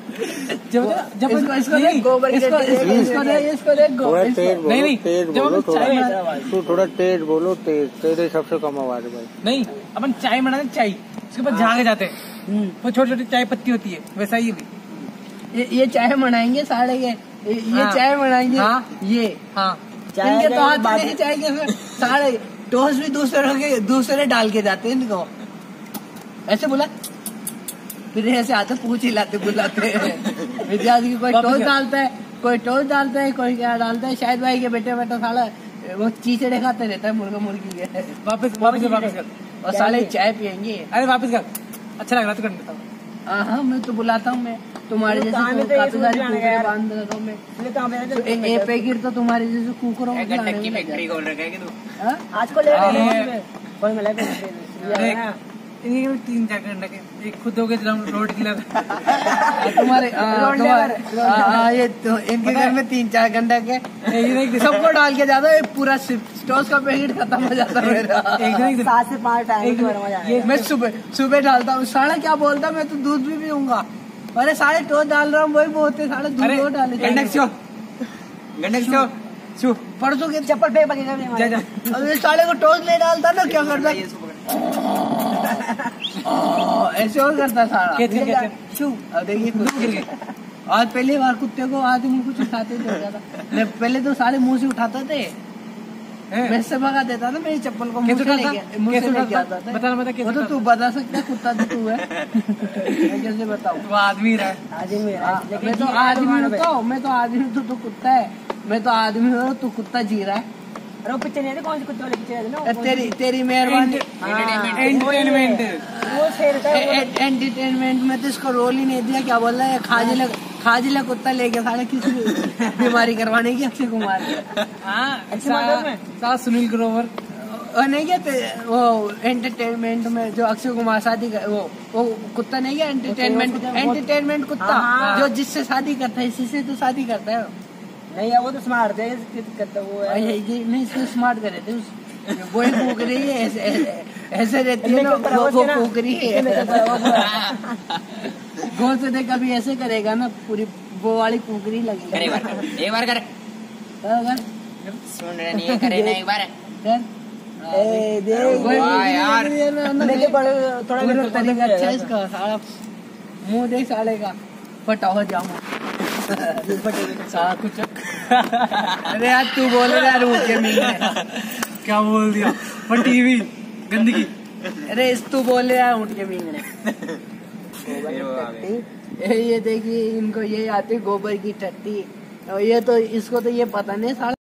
जब इसको गोबर इसको नहीं तू थोड़ा तेज बोलो, तेरे सबसे कम आवाज भाई। नहीं, अपन चाय बनाते चाय, उसके बाद झागे जाते हैं, वो छोटी छोटी चाय पत्ती होती है, वैसा ही भी ये चाय बनाएंगे साढ़े के, ये चाय बनाएंगे। ये इनके तो हाथ नहीं चाय के साढ़े टोस्ट भी दूसरे डाल के जाते हैं इनको। ऐसे बोला फिर ऐसे आते पूछ हिलाते बुलाते विद्यार्थी की कोई टोस्ट डालता है, कोई टोस्ट डालता है, कोई क्या डालता है। शायद भाई के बेटे साला वो चीचड़े खाते रहता है मुर्गा मुर्गी के। वापस कर और साले चाय पियेंगे। अरे वापस कर, अच्छा लग रहा तो कर देता हूँ। हाँ मैं तो बुलाता हूँ, मैं तुम्हारे जैसे काफी सारी कुकरे बांध रखा हूँ मैं। एक पैकेट तो तुम्हारे जैसे कुकरों की फैक्ट्री खोल रखा है कि तू आज को ले कोई मिला 3-4 घंटे के एक खुद हो गए रोड की तुम्हारे ये तो इनके घर में 3-4 घंटे के सबको डाल के जाता है, पूरा टोस्ट का पैकेट खत्म हो जाता है मेरा। 7 से 5 टाइम मैं सुबह डालता हूँ। साढ़े क्या बोलता, मैं तो दूध भी पीऊंगा। अरे साढ़े टोस्ट डाल रहा हूँ, वही बोलते साढ़े दूध डाले। परसों के चप्पल पे अरे साढ़े को टोस्ट ले डालता ना, क्या करता ऐसे और करता सारा। देखिए आज पहली बार कुत्ते को आदमी कुछ उठाते थे, पहले तो सारे मुंह से उठाते थे, मैं से भगा देता था मेरी चप्पल को, मुंह से लेके आता था। वो तो तू बता सकता है, कुत्ता तो तू है। मैं कैसे बताऊँ? वो आदमी रहा, मैं तो आदमी होता हूँ, मैं तो आदमी, तू तो कुत्ता है। मैं तो आदमी हूँ, तू कुत्ता जी रहा है। अरे वो पिक्चर नहीं है, कौन सी कुत्ते वाली पिक्चर है ना? तेरी मेहरबानी एंटरटेनमेंट में तो इसको रोल ही नहीं दिया। क्या बोल रहा है, खाजिला कुत्ता लेके साले किसी बीमारी करवाने की अक्षय कुमार। हाँ सुनील ग्रोवर नहीं क्या वो एंटरटेनमेंट में जो अक्षय कुमार शादी कर, वो कुत्ता नहीं क्या एंटरटेनमेंट कुत्ता जो जिससे शादी करता है, इसी से तो शादी करता है। नहीं वो तो स्मार्ट है, करता वो है नहीं, इसको स्मार्ट कर रहे थे, वो ही फूक रही है, ऐसे रहती है ना, वो फूक रही है। गौर से देख, कभी ऐसे करेगा ना, पूरी वो वाली फूकरी लगेगी। एक बार कर सुन रहे नहीं, करे ना एक बार यार थोड़ा तरीका अच्छा है इसका। सारा मुंह देख साले का, फटा हो जाऊँ कुछ। अरे यार तू बोल रहा है क्या बोल दिया? पर टीवी गंदगी। अरे तू बोल रहा है ऊँट के मींगने। ये देखिए इनको ये आती गोबर की टट्टी, और ये तो इसको तो ये पता नहीं साला।